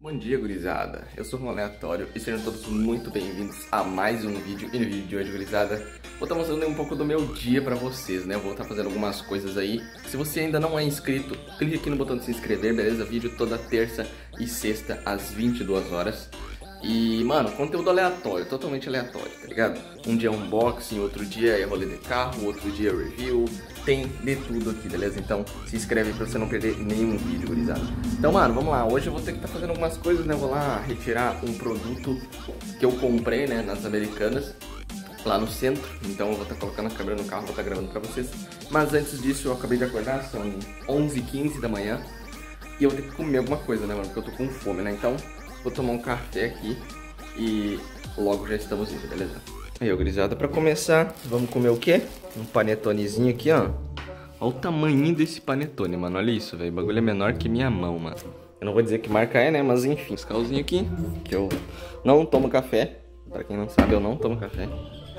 Bom dia, gurizada. Eu sou o Aleatório e sejam todos muito bem-vindos a mais um vídeo. E no vídeo de hoje, gurizada, vou estar mostrando um pouco do meu dia pra vocês, né? Eu vou estar fazendo algumas coisas aí. Se você ainda não é inscrito, clique aqui no botão de se inscrever, beleza? Vídeo toda terça e sexta às 22 horas. E, mano, conteúdo aleatório, totalmente aleatório, tá ligado? Um dia unboxing, outro dia é rolê de carro, outro dia review, tem de tudo aqui, beleza? Então se inscreve pra você não perder nenhum vídeo, gurizada. Então, mano, vamos lá, hoje eu vou ter que estar fazendo algumas coisas, né? Eu vou lá retirar um produto que eu comprei, né, nas Americanas, lá no centro. Então eu vou estar colocando a câmera no carro, vou estar gravando pra vocês. Mas antes disso, eu acabei de acordar, são 11h15 da manhã. E eu vou ter que comer alguma coisa, né, mano? Porque eu tô com fome, né? Então vou tomar um café aqui e logo já estamos indo, beleza? Aí, ó, gurizada, pra começar, vamos comer o quê? Um panetonezinho aqui, ó. Olha o tamanho desse panetone, mano. Olha isso, velho. O bagulho é menor que minha mão, mano. Eu não vou dizer que marca é, né? Mas enfim, esse calzinho aqui, que eu não tomo café. Pra quem não sabe, eu não tomo café.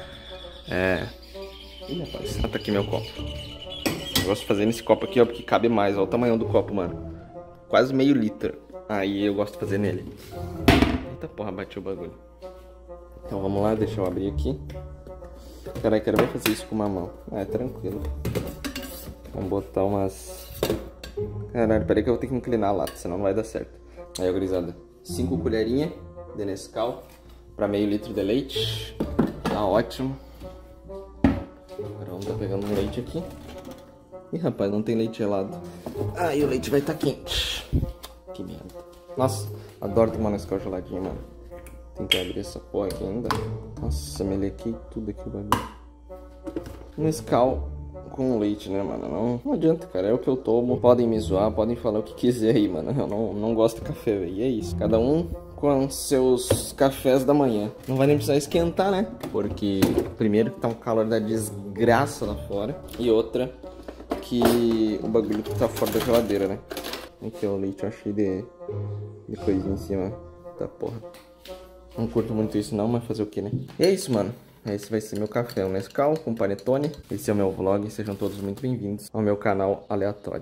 Ih, rapaz, tá aqui meu copo. Eu gosto de fazer nesse copo aqui, ó, porque cabe mais. Olha o tamanho do copo, mano. Quase meio litro. Aí eu gosto de fazer nele. Eita porra, bati o bagulho. Então vamos lá, deixa eu abrir aqui. Caralho, quero ver fazer isso com uma mão. Ah, é tranquilo. Vamos botar umas... Caralho, peraí que eu vou ter que inclinar a lata, senão não vai dar certo. Aí, gurizada, 5 colherinhas de Nescau pra meio litro de leite. Tá ótimo. Agora vamos tá pegando um leite aqui. Ih, rapaz, não tem leite gelado. Aí o leite vai estar quente. Que merda. Nossa, adoro tomar Nescau geladinho, mano. Tem que abrir essa porra aqui ainda. Nossa, melequei tudo aqui o bagulho. Nescau com leite, né, mano? Não adianta, cara. É o que eu tomo. Podem me zoar, podem falar o que quiser aí, mano. Eu não gosto de café, velho. E é isso. Cada um com seus cafés da manhã. Não vai nem precisar esquentar, né? Porque, primeiro, que tá um calor da desgraça lá fora. E outra, que o bagulho tá fora da geladeira, né? Aqui, ó, o leite eu achei de coisinha em cima. Tá, porra. Não curto muito isso não, mas fazer o que, né? E é isso, mano. Esse vai ser meu café, um Nescau com panetone. Esse é o meu vlog, sejam todos muito bem-vindos ao meu canal aleatório.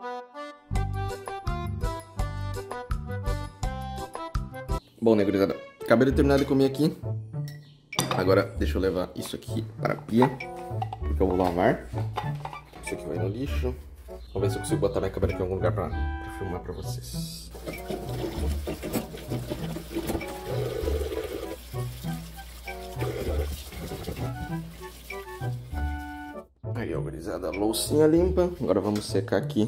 Bom, né, gurizada? Acabei de terminar de comer aqui. Agora deixa eu levar isso aqui para a pia, porque eu vou lavar. Isso aqui vai no lixo. Vamos ver se eu consigo botar minha câmera aqui em algum lugar pra filmar pra vocês. Aí, ó, gurizada, a loucinha limpa. Agora vamos secar aqui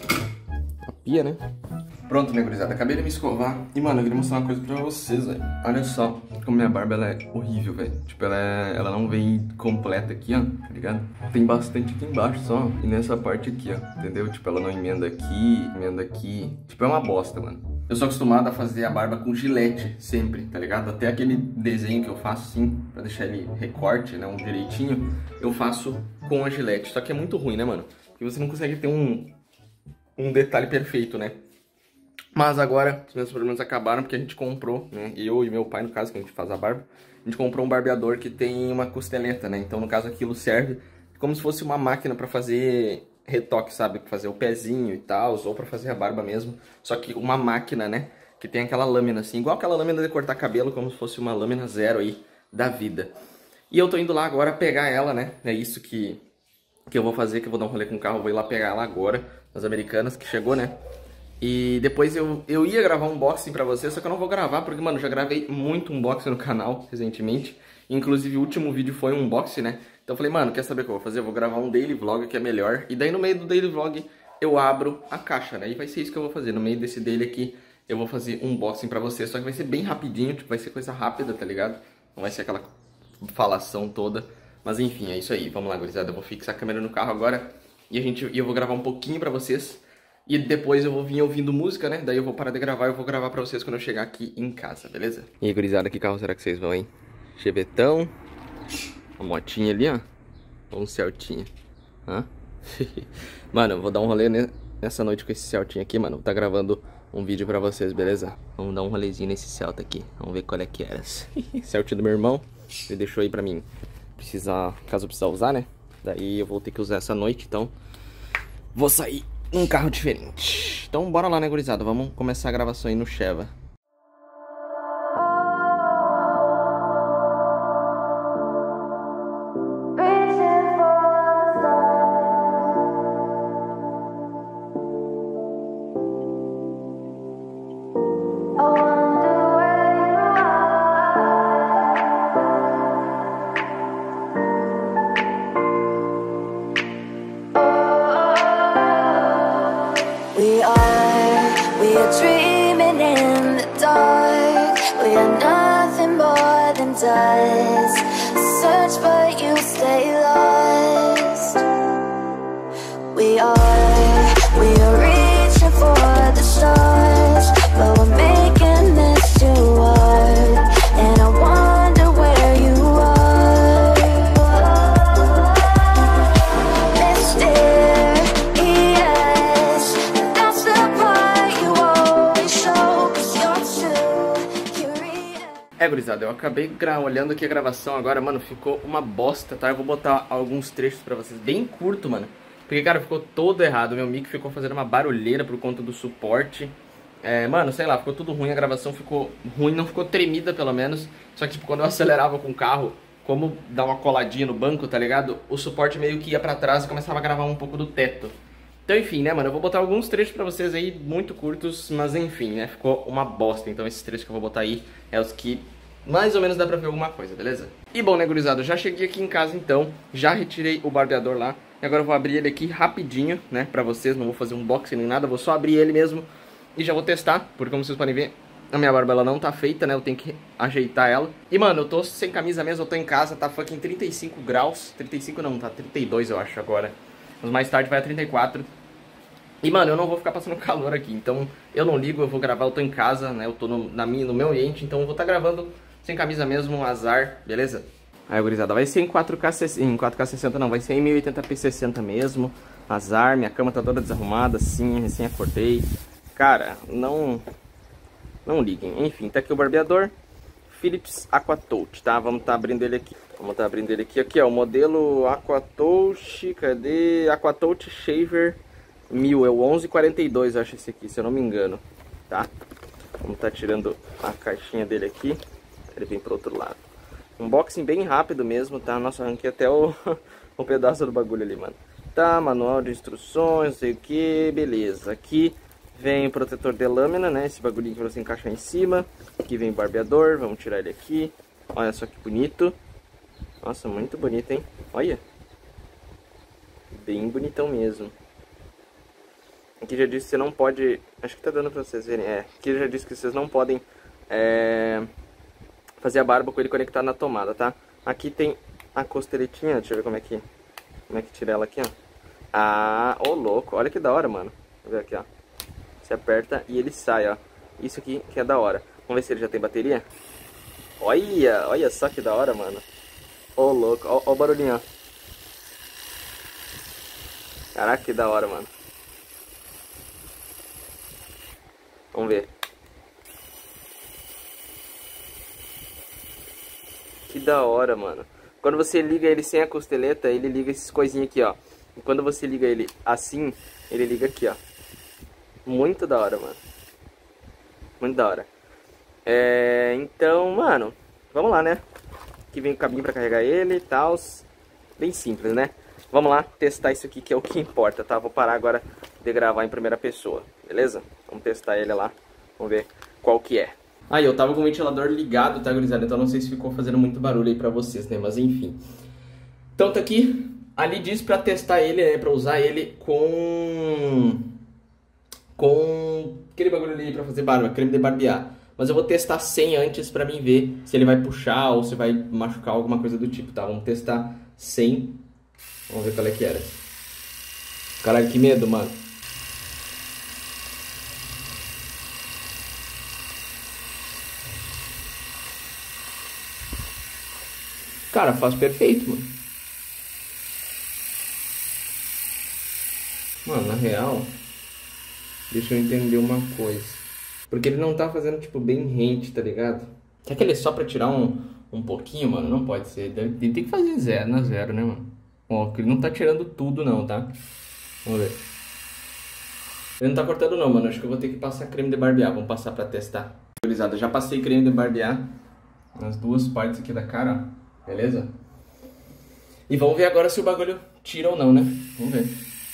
a pia, né? Pronto, né, gurizada? Acabei de me escovar. E, mano, eu queria mostrar uma coisa pra vocês, velho. Olha só como minha barba, ela é horrível, velho. Tipo, ela não vem completa aqui, ó, tá ligado? Tem bastante aqui embaixo só. E nessa parte aqui, ó, entendeu? Tipo, ela não emenda aqui. Tipo, é uma bosta, mano. Eu sou acostumado a fazer a barba com gilete, sempre, tá ligado? Até aquele desenho que eu faço, assim, pra deixar ele recorte, né, um direitinho, eu faço com a gilete. Só que é muito ruim, né, mano? Porque você não consegue ter um detalhe perfeito, né? Mas agora, os meus problemas acabaram porque a gente comprou, né? Eu e meu pai, no caso, que a gente faz a barba, a gente comprou um barbeador que tem uma costeleta, né? Então, no caso, aquilo serve como se fosse uma máquina pra fazer retoque, sabe? Pra fazer o pezinho e tal, ou pra fazer a barba mesmo. Só que uma máquina, né? Que tem aquela lâmina, assim, igual aquela lâmina de cortar cabelo, como se fosse uma lâmina zero aí da vida. E eu tô indo lá agora pegar ela, né? É isso que eu vou fazer, que eu vou dar um rolê com o carro, eu vou ir lá pegar ela agora, nas Americanas, que chegou, né? E depois eu ia gravar um unboxing pra vocês, só que eu não vou gravar, porque, mano, eu já gravei muito unboxing no canal recentemente. Inclusive, o último vídeo foi um unboxing, né? Então eu falei, mano, quer saber o que eu vou fazer? Eu vou gravar um daily vlog, que é melhor. E daí no meio do daily vlog, eu abro a caixa, né? E vai ser isso que eu vou fazer. No meio desse daily aqui, eu vou fazer um unboxing pra vocês. Só que vai ser bem rapidinho, tipo, vai ser coisa rápida, tá ligado? Não vai ser aquela falação toda. Mas enfim, é isso aí. Vamos lá, gurizada. Eu vou fixar a câmera no carro agora. E eu vou gravar um pouquinho pra vocês. E depois eu vou vir ouvindo música, né? Daí eu vou parar de gravar e eu vou gravar pra vocês quando eu chegar aqui em casa, beleza? E aí, gurizada, que carro será que vocês vão, hein? Chevetão. Uma motinha ali, ó. Ou um Celtinha. Hã? Mano, eu vou dar um rolê nessa noite com esse Celtinha aqui, mano. Vou tá gravando um vídeo pra vocês, beleza? Vamos dar um rolezinho nesse Celta aqui. Vamos ver qual é que era. Celtinha do meu irmão. Ele deixou aí pra mim caso eu precisar usar, né? Daí eu vou ter que usar essa noite, então vou sair num carro diferente. Então bora lá, né, gurizada? Vamos começar a gravação aí no Cheva. does. Search but you stay lost. We are reaching for the stars, but we're making this too hard. And I wonder where you are. Mysterious, that's the part you always show, 'cause you're too curious. Gurizada, eu acabei olhando aqui a gravação agora, mano, ficou uma bosta, tá? Eu vou botar alguns trechos pra vocês, bem curto, mano. Porque, cara, ficou todo errado. Meu mic ficou fazendo uma barulheira por conta do suporte. Mano, sei lá, ficou tudo ruim. A gravação ficou ruim, não ficou tremida, pelo menos. Só que, tipo, quando eu acelerava com o carro, como dá uma coladinha no banco, tá ligado? O suporte meio que ia pra trás e começava a gravar um pouco do teto. Então, enfim, né, mano, eu vou botar alguns trechos pra vocês aí, muito curtos, mas enfim, né, ficou uma bosta. Então, esses trechos que eu vou botar aí é os que mais ou menos dá pra ver alguma coisa, beleza? E bom, né, gurizada, eu já cheguei aqui em casa, então, já retirei o barbeador lá. E agora eu vou abrir ele aqui rapidinho, né, pra vocês, não vou fazer um unboxing nem nada, vou só abrir ele mesmo e já vou testar, porque como vocês podem ver, a minha barba ela não tá feita, né, eu tenho que ajeitar ela. E mano, eu tô sem camisa mesmo, eu tô em casa, tá fucking 35 graus, 35 não, tá 32 eu acho agora, mas mais tarde vai a 34. E mano, eu não vou ficar passando calor aqui, então eu não ligo, eu vou gravar, eu tô em casa, né, eu tô no meu ambiente, então eu vou estar gravando sem camisa mesmo, um azar, beleza? Aí, gurizada, vai ser em 4K 60 não, vai ser em 1080p 60 mesmo. Azar, minha cama tá toda desarrumada, assim, recém acordei. Cara, não liguem. Enfim, tá aqui o barbeador Philips Aquatouch, tá? Vamos tá abrindo ele aqui. Aqui, ó, o modelo Aquatouch, cadê? Aquatouch Shaver 1000, é o 1142, acho esse aqui, se eu não me engano, tá? Vamos tá tirando a caixinha dele aqui. Ele vem pro outro lado. Unboxing bem rápido mesmo, tá? Nossa, arranquei até o pedaço do bagulho ali, mano. Tá, manual de instruções, não sei o que, beleza. Aqui vem o protetor de lâmina, né? Esse bagulhinho que você encaixa em cima. Aqui vem o barbeador, vamos tirar ele aqui. Olha só que bonito. Nossa, muito bonito, hein? Olha. Bem bonitão mesmo. Aqui já disse que você não pode... Acho que tá dando pra vocês verem. Aqui já disse que vocês não podem... fazer a barba com ele conectado na tomada, tá? Aqui tem a costeletinha, deixa eu ver como é que tira ela aqui, ó. Ah, ô louco, olha que da hora, mano. Vou ver aqui, ó. Você aperta e ele sai, ó. Isso aqui que é da hora. Vamos ver se ele já tem bateria. Olha só que da hora, mano. Ô louco, ó o barulhinho, ó. Caraca, que da hora, mano. Vamos ver. Que da hora, mano. Quando você liga ele sem a costeleta, ele liga essas coisinhas aqui, ó. E quando você liga ele assim, ele liga aqui, ó. Muito da hora, mano. Muito da hora. Então, mano, vamos lá, né? Aqui vem o cabinho pra carregar ele e tal. Bem simples, né? Vamos lá testar isso aqui, que é o que importa, tá? Vou parar agora de gravar em primeira pessoa, beleza? Vamos testar ele lá. Vamos ver qual que é. Aí, eu tava com o ventilador ligado, tá, gurizada? Então não sei se ficou fazendo muito barulho aí pra vocês, né? Mas enfim. Então tá aqui. Ali diz pra testar ele, né? Pra usar ele com aquele bagulho ali pra fazer barba, creme de barbear. Mas eu vou testar sem antes pra mim ver se ele vai puxar ou se vai machucar alguma coisa do tipo, tá? Vamos testar sem. Vamos ver qual é que era. Caralho, que medo, mano. Cara, faz perfeito, mano. Mano, na real, deixa eu entender uma coisa. Porque ele não tá fazendo, tipo, bem rente, tá ligado? Será que ele é só pra tirar um pouquinho, mano? Não pode ser. Ele tem que fazer zero na zero, né, mano? Ó, que ele não tá tirando tudo, não, tá? Vamos ver. Ele não tá cortando, não, mano. Acho que eu vou ter que passar creme de barbear. Vamos passar pra testar. Gurizada, já passei creme de barbear nas duas partes aqui da cara, ó. Beleza? E vamos ver agora se o bagulho tira ou não, né? Vamos ver.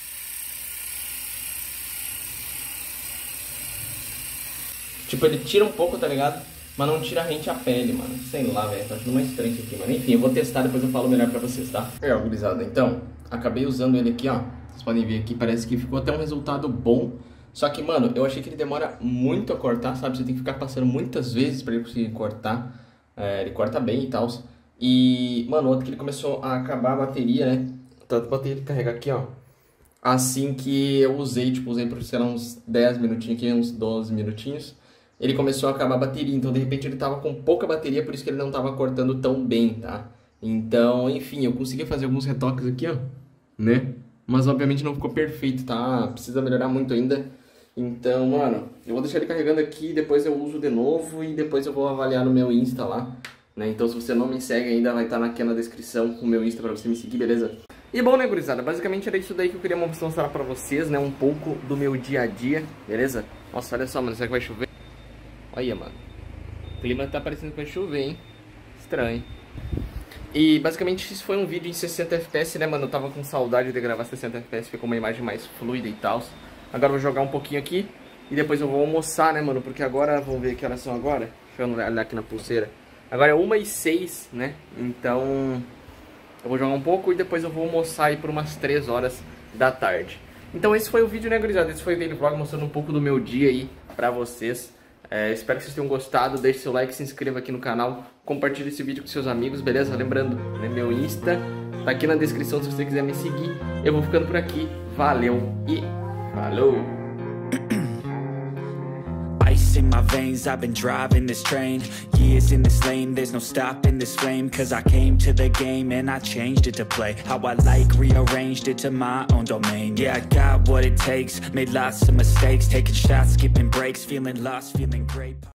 Tipo, ele tira um pouco, tá ligado? Mas não tira rente a pele, mano. Sei lá, velho. Tá achando mais estranho isso aqui, mano. Enfim, eu vou testar, depois eu falo melhor pra vocês, tá? Gurizada, então, acabei usando ele aqui, ó. Vocês podem ver aqui, parece que ficou até um resultado bom. Só que, mano, eu achei que ele demora muito a cortar, sabe? Você tem que ficar passando muitas vezes pra ele conseguir cortar. ele corta bem e tal. E, mano, ontem que ele começou a acabar a bateria, né? Tanto botei ele carregar aqui, ó. Assim que eu usei, tipo, usei por, sei lá, uns 10 minutinhos aqui, uns 12 minutinhos. Ele começou a acabar a bateria, então de repente ele tava com pouca bateria, por isso que ele não tava cortando tão bem, tá? Então, enfim, eu consegui fazer alguns retoques aqui, ó, né? Mas obviamente não ficou perfeito, tá? Precisa melhorar muito ainda. Então, mano, eu vou deixar ele carregando aqui, depois eu uso de novo e depois eu vou avaliar no meu Insta lá, né? Então se você não me segue ainda, vai estar aqui na descrição o meu Insta pra você me seguir, beleza? E bom, né, gurizada? Basicamente era isso daí que eu queria mostrar pra vocês, né? Um pouco do meu dia a dia, beleza? Nossa, olha só, mano, será que vai chover? Olha, mano, o clima tá parecendo que vai chover, hein? Estranho. E basicamente isso foi um vídeo em 60 FPS, né, mano? Eu tava com saudade de gravar 60 FPS, ficou uma imagem mais fluida e tal. Agora eu vou jogar um pouquinho aqui e depois eu vou almoçar, né, mano? Porque agora, vamos ver que horas são agora. Deixa eu olhar aqui na pulseira. Agora é 1h06, né? Então eu vou jogar um pouco e depois eu vou almoçar aí por umas 3 horas da tarde. Então esse foi o vídeo, né, gurizada? Esse foi o daily vlog mostrando um pouco do meu dia aí pra vocês. Espero que vocês tenham gostado, deixe seu like, se inscreva aqui no canal, compartilhe esse vídeo com seus amigos, beleza? Lembrando, né, meu Insta tá aqui na descrição se você quiser me seguir. Eu vou ficando por aqui, valeu e falou! Ice in my veins, I've been driving this train. Years in this lane, there's no stopping this flame. Cause I came to the game and I changed it to play how I like, rearranged it to my own domain. Yeah, I got what it takes, made lots of mistakes, taking shots, skipping breaks, feeling lost, feeling great.